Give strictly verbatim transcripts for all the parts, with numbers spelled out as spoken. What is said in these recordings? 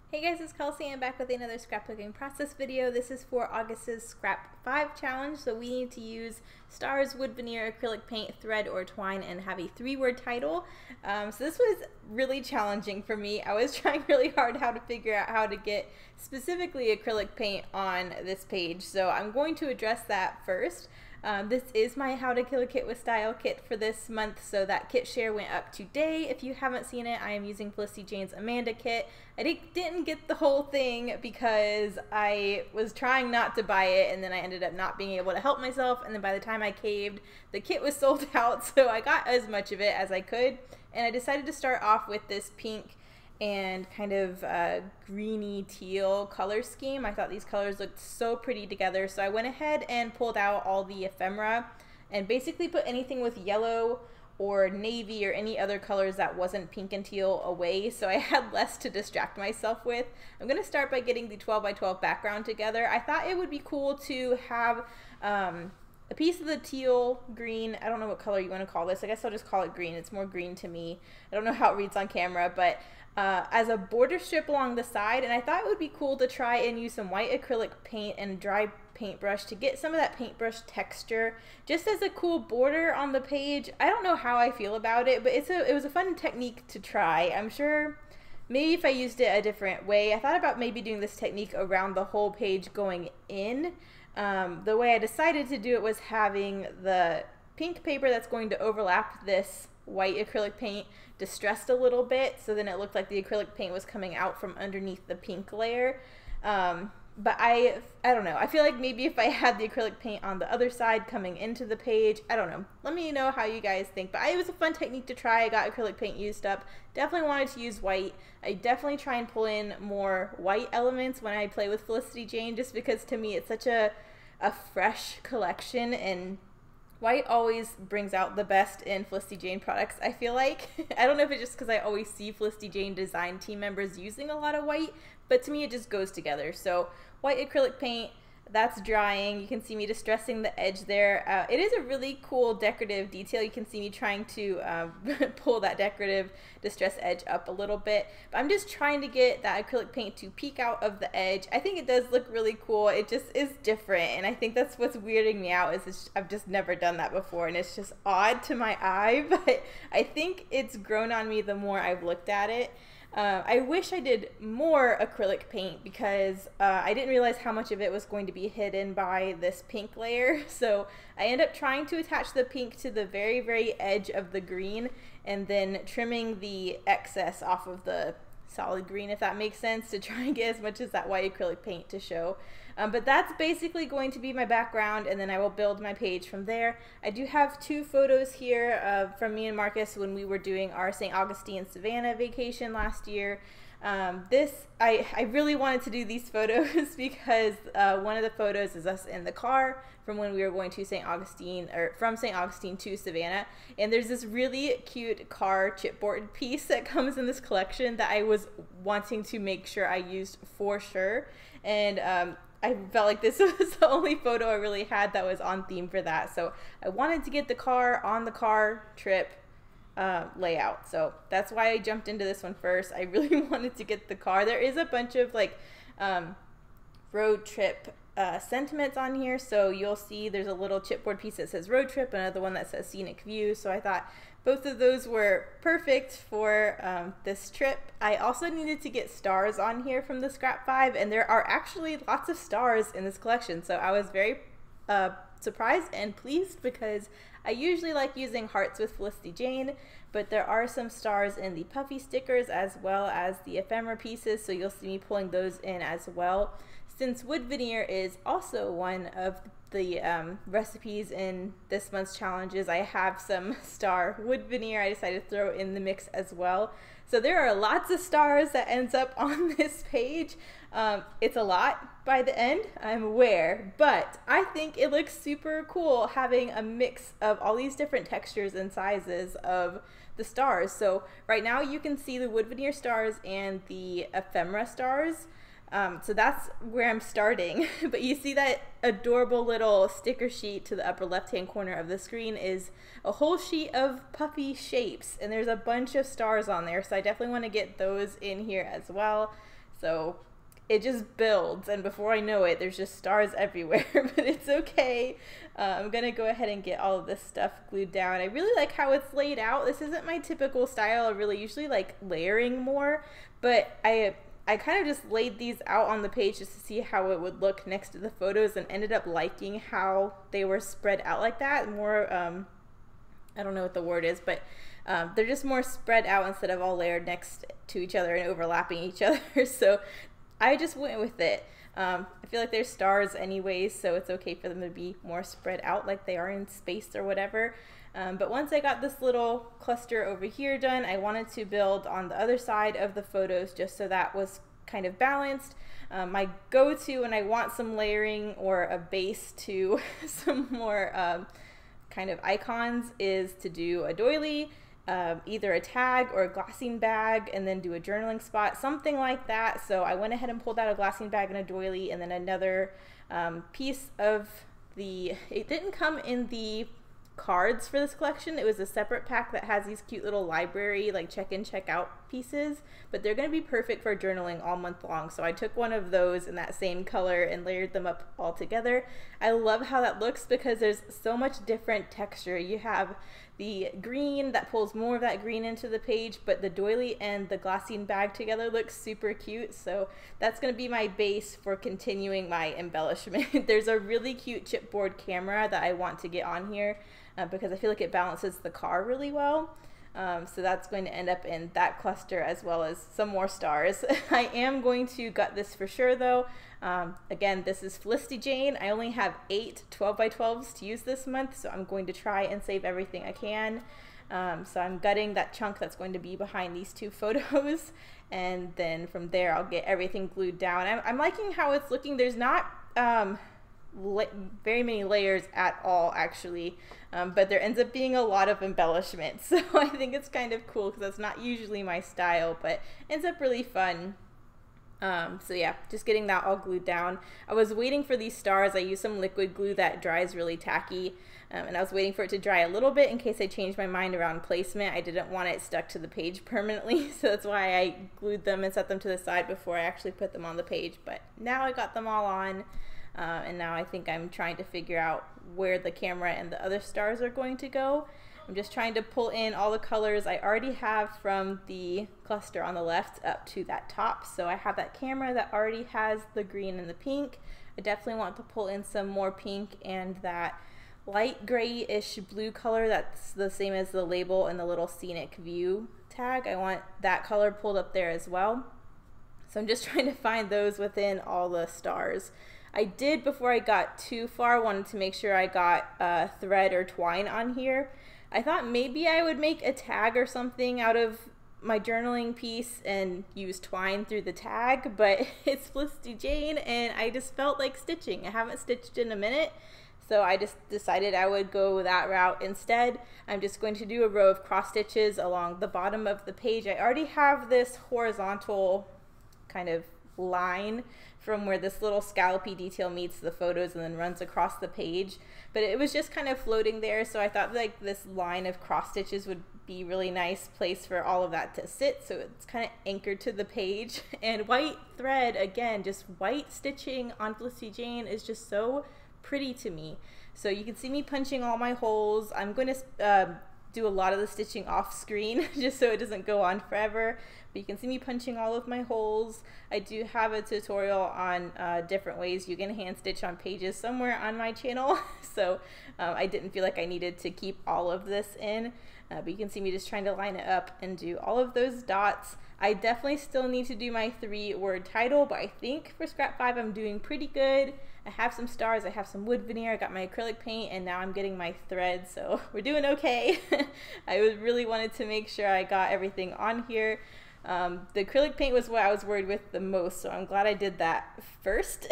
Hey guys, it's Kelsey. I'm back with another scrapbooking process video. This is for August's Scrap five challenge. So we need to use stars, wood veneer, acrylic paint, thread, or twine, and have a three-word title. Um, so this was really challenging for me. I was trying really hard how to figure out how to get specifically acrylic paint on this page. So I'm going to address that first. Um, this is my How to Kill a Kit with Style kit for this month, so that kit share went up today. If you haven't seen it, I am using Felicity Jane's Amanda kit. I didn't get the whole thing because I was trying not to buy it, and then I ended up not being able to help myself, and then by the time I caved, the kit was sold out, so I got as much of it as I could, and I decided to start off with this pink and kind of uh, greeny teal color scheme. I thought these colors looked so pretty together, so I went ahead and pulled out all the ephemera and basically put anything with yellow or navy or any other colors that wasn't pink and teal away, so I had less to distract myself with. I'm going to start by getting the twelve by twelve background together. I thought it would be cool to have um, a piece of the teal green. I don't know what color you want to call this. I guess I'll just call it green. It's more green to me. I don't know how it reads on camera, but Uh, as a border strip along the side, and I thought it would be cool to try and use some white acrylic paint and dry paintbrush to get some of that paintbrush texture just as a cool border on the page. I don't know how I feel about it, but it's a it was a fun technique to try. I'm sure maybe if I used it a different way. I thought about maybe doing this technique around the whole page going in. Um, the way I decided to do it was having the pink paper that's going to overlap this white acrylic paint distressed a little bit, so then it looked like the acrylic paint was coming out from underneath the pink layer. Um, but I, I don't know. I feel like maybe if I had the acrylic paint on the other side coming into the page, I don't know. Let me know how you guys think. But I, it was a fun technique to try. I got acrylic paint used up. Definitely wanted to use white. I definitely try and pull in more white elements when I play with Felicity Jane, just because to me it's such a, a fresh collection, and white always brings out the best in Felicity Jane products, I feel like. I don't know if it's just because I always see Felicity Jane design team members using a lot of white, but to me it just goes together. So white acrylic paint, that's drying. You can see me distressing the edge there. Uh, it is a really cool decorative detail. You can see me trying to um, pull that decorative distress edge up a little bit. But I'm just trying to get that acrylic paint to peek out of the edge. I think it does look really cool. It just is different, and I think that's what's weirding me out is it's, I've just never done that before, and it's just odd to my eye, but I think it's grown on me the more I've looked at it. Uh, I wish I did more acrylic paint because uh, I didn't realize how much of it was going to be hidden by this pink layer. So I end up trying to attach the pink to the very, very edge of the green and then trimming the excess off of the solid green, if that makes sense, to try and get as much as that white acrylic paint to show. Um, but that's basically going to be my background, and then I will build my page from there. I do have two photos here uh, from me and Marcus when we were doing our Saint Augustine Savannah vacation last year. Um, this, I, I really wanted to do these photos because uh, one of the photos is us in the car from when we were going to Saint Augustine, or from Saint Augustine to Savannah, and there's this really cute car chipboard piece that comes in this collection that I was wanting to make sure I used for sure, and um, I felt like this was the only photo I really had that was on theme for that, so I wanted to get the car on the car trip Uh, layout. So that's why I jumped into this one first. I really wanted to get the car. There is a bunch of like um, road trip uh, sentiments on here. So you'll see there's a little chipboard piece that says road trip, another one that says scenic view. So I thought both of those were perfect for um, this trip. I also needed to get stars on here from the Scrap five, and there are actually lots of stars in this collection. So I was very uh, surprised and pleased because I usually like using hearts with Felicity Jane, but there are some stars in the puffy stickers as well as the ephemera pieces, so you'll see me pulling those in as well. Since wood veneer is also one of the um, recipes in this month's challenges, I have some star wood veneer I decided to throw in the mix as well. So there are lots of stars that ends up on this page. Um, it's a lot by the end, I'm aware, but I think it looks super cool having a mix of all these different textures and sizes of the stars. So right now you can see the wood veneer stars and the ephemera stars. Um, so that's where I'm starting. But you see that adorable little sticker sheet to the upper left hand corner of the screen is a whole sheet of puffy shapes, and there's a bunch of stars on there, so I definitely want to get those in here as well. So it just builds, and before I know it, there's just stars everywhere, but it's okay. Uh, I'm gonna go ahead and get all of this stuff glued down. I really like how it's laid out. This isn't my typical style. I really usually like layering more, but I I kind of just laid these out on the page just to see how it would look next to the photos, and ended up liking how they were spread out like that. More, um, I don't know what the word is, but um, they're just more spread out instead of all layered next to each other and overlapping each other. So I just went with it. Um, I feel like there's stars anyways, so it's okay for them to be more spread out like they are in space or whatever. Um, but once I got this little cluster over here done, I wanted to build on the other side of the photos just so that was kind of balanced. Um, my go-to when I want some layering or a base to some more um, kind of icons is to do a doily, Um, either a tag or a glassine bag, and then do a journaling spot, something like that. So I went ahead and pulled out a glassine bag and a doily, and then another um, piece of the, it didn't come in the cards for this collection. It was a separate pack that has these cute little library like check in check out pieces, but they're going to be perfect for journaling all month long. So I took one of those in that same color and layered them up all together. I love how that looks because there's so much different texture. You have the green that pulls more of that green into the page, but the doily and the glassine bag together looks super cute. So that's going to be my base for continuing my embellishment. There's a really cute chipboard camera that I want to get on here uh, because I feel like it balances the car really well. Um, so that's going to end up in that cluster as well as some more stars. I am going to gut this for sure though. Um, again, this is Felicity Jane. I only have eight twelve by twelves to use this month, so I'm going to try and save everything I can. Um, so I'm gutting that chunk that's going to be behind these two photos, and then from there I'll get everything glued down. I'm, I'm liking how it's looking. There's not um, very many layers at all actually, um, but there ends up being a lot of embellishment. So I think it's kind of cool because that's not usually my style, but ends up really fun. Um, so yeah, just getting that all glued down. I was waiting for these stars. I used some liquid glue that dries really tacky, um, and I was waiting for it to dry a little bit in case I changed my mind around placement. I didn't want it stuck to the page permanently, so that's why I glued them and set them to the side before I actually put them on the page. But now I got them all on, uh, and now I think I'm trying to figure out where the camera and the other stars are going to go. I'm just trying to pull in all the colors I already have from the cluster on the left up to that top. So I have that camera that already has the green and the pink. I definitely want to pull in some more pink and that light grayish blue color that's the same as the label and the little scenic view tag. I want that color pulled up there as well. So I'm just trying to find those within all the stars. I did, before I got too far, wanted to make sure I got uh, thread or twine on here. I thought maybe I would make a tag or something out of my journaling piece and use twine through the tag, but it's Felicity Jane and I just felt like stitching. I haven't stitched in a minute, so I just decided I would go that route instead. I'm just going to do a row of cross stitches along the bottom of the page. I already have this horizontal kind of line from where this little scallopy detail meets the photos and then runs across the page, but it was just kind of floating there, so I thought like this line of cross stitches would be really nice place for all of that to sit, so it's kind of anchored to the page. And white thread, again, just white stitching on Felicity Jane is just so pretty to me. So you can see me punching all my holes. I'm going to uh, do a lot of the stitching off screen just so it doesn't go on forever, but you can see me punching all of my holes. I do have a tutorial on uh, different ways you can hand stitch on pages somewhere on my channel, so um, I didn't feel like I needed to keep all of this in, uh, but you can see me just trying to line it up and do all of those dots. I definitely still need to do my three word title, but I think for scrap five I'm doing pretty good. I have some stars, I have some wood veneer, I got my acrylic paint, and now I'm getting my thread, so we're doing okay. I really wanted to make sure I got everything on here. Um, the acrylic paint was what I was worried with the most, so I'm glad I did that first.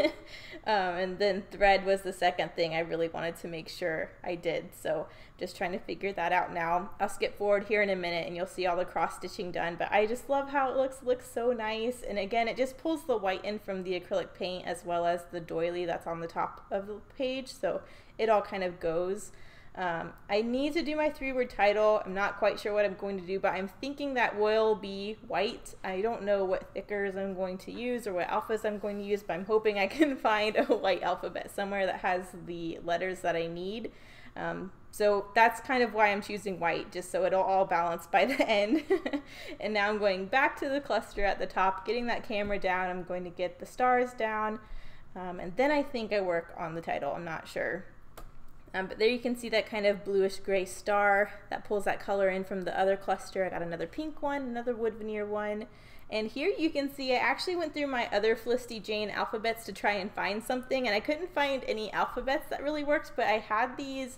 um, and then thread was the second thing I really wanted to make sure I did, so just trying to figure that out now. I'll skip forward here in a minute and you'll see all the cross stitching done, but I just love how it looks. It looks so nice, and again it just pulls the white in from the acrylic paint as well as the doily that's on the top of the page, so it all kind of goes. Um, I need to do my three-word title. I'm not quite sure what I'm going to do, but I'm thinking that will be white. I don't know what thickers I'm going to use or what alphas I'm going to use, but I'm hoping I can find a white alphabet somewhere that has the letters that I need. Um, so that's kind of why I'm choosing white, just so it'll all balance by the end. And now I'm going back to the cluster at the top, getting that camera down. I'm going to get the stars down, um, and then I think I work on the title. I'm not sure. Um, but there you can see that kind of bluish gray star that pulls that color in from the other cluster. I got another pink one, another wood veneer one. And here you can see I actually went through my other Felicity Jane alphabets to try and find something, and I couldn't find any alphabets that really worked, but I had these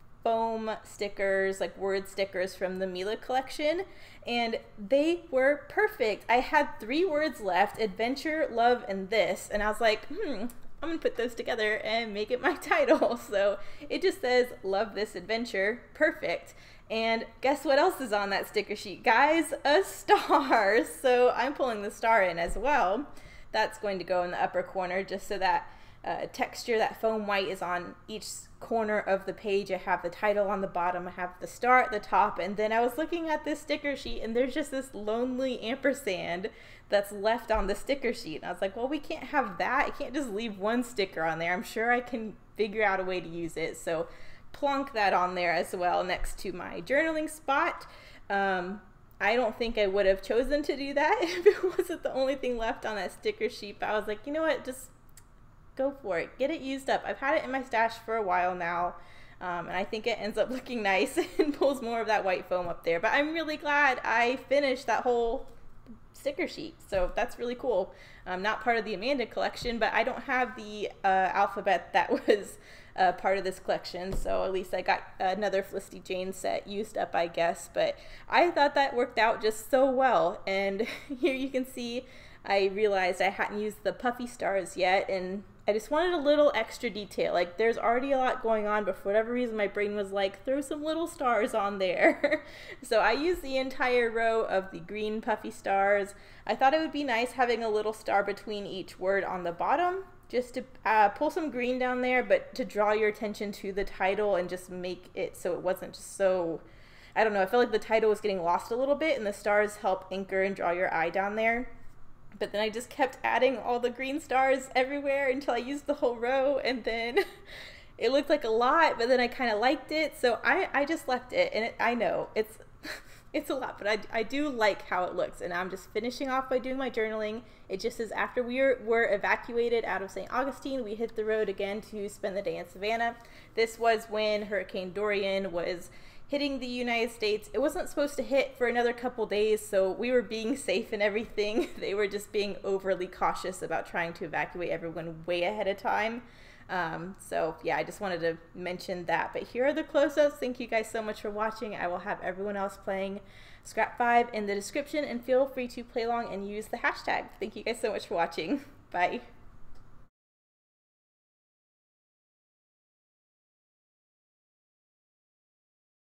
foam stickers, like word stickers from the Mila collection, and they were perfect. I had three words left: adventure, love, and this, and I was like, hmm, I'm gonna put those together and make it my title. So it just says, love this adventure, perfect. And guess what else is on that sticker sheet, guys? A star. So I'm pulling the star in as well. That's going to go in the upper corner just so that uh, texture, that foam white, is on each corner of the page. I have the title on the bottom, I have the star at the top, and then I was looking at this sticker sheet and there's just this lonely ampersand that's left on the sticker sheet. And I was like, well, we can't have that. I can't just leave one sticker on there. I'm sure I can figure out a way to use it. So plonk that on there as well next to my journaling spot. Um, I don't think I would have chosen to do that if it wasn't the only thing left on that sticker sheet, but I was like, you know what, just go for it. Get it used up. I've had it in my stash for a while now, um, and I think it ends up looking nice and pulls more of that white foam up there. But I'm really glad I finished that whole sticker sheet, so that's really cool. I'm not part of the Amanda collection, but I don't have the uh, alphabet that was uh, part of this collection, so at least I got another Felicity Jane set used up, I guess. But I thought that worked out just so well, and here you can see I realized I hadn't used the puffy stars yet, and I just wanted a little extra detail. Like, there's already a lot going on, but for whatever reason my brain was like, throw some little stars on there. So I used the entire row of the green puffy stars. I thought it would be nice having a little star between each word on the bottom, just to uh, pull some green down there, but to draw your attention to the title and just make it so it wasn't just so, I don't know, I felt like the title was getting lost a little bit, and the stars help anchor and draw your eye down there. But then I just kept adding all the green stars everywhere until I used the whole row, and then it looked like a lot, but then I kind of liked it, so I, I just left it. And it, I know it's it's a lot, but I, I do like how it looks. And I'm just finishing off by doing my journaling. It just says, after we were, were evacuated out of Saint Augustine, we hit the road again to spend the day in Savannah. This was when Hurricane Dorian was hitting the United States. It wasn't supposed to hit for another couple days, so we were being safe and everything. They were just being overly cautious about trying to evacuate everyone way ahead of time. Um, so yeah, I just wanted to mention that. But here are the close-ups. Thank you guys so much for watching. I will have everyone else playing Scrap five in the description, and feel free to play along and use the hashtag. Thank you guys so much for watching. Bye.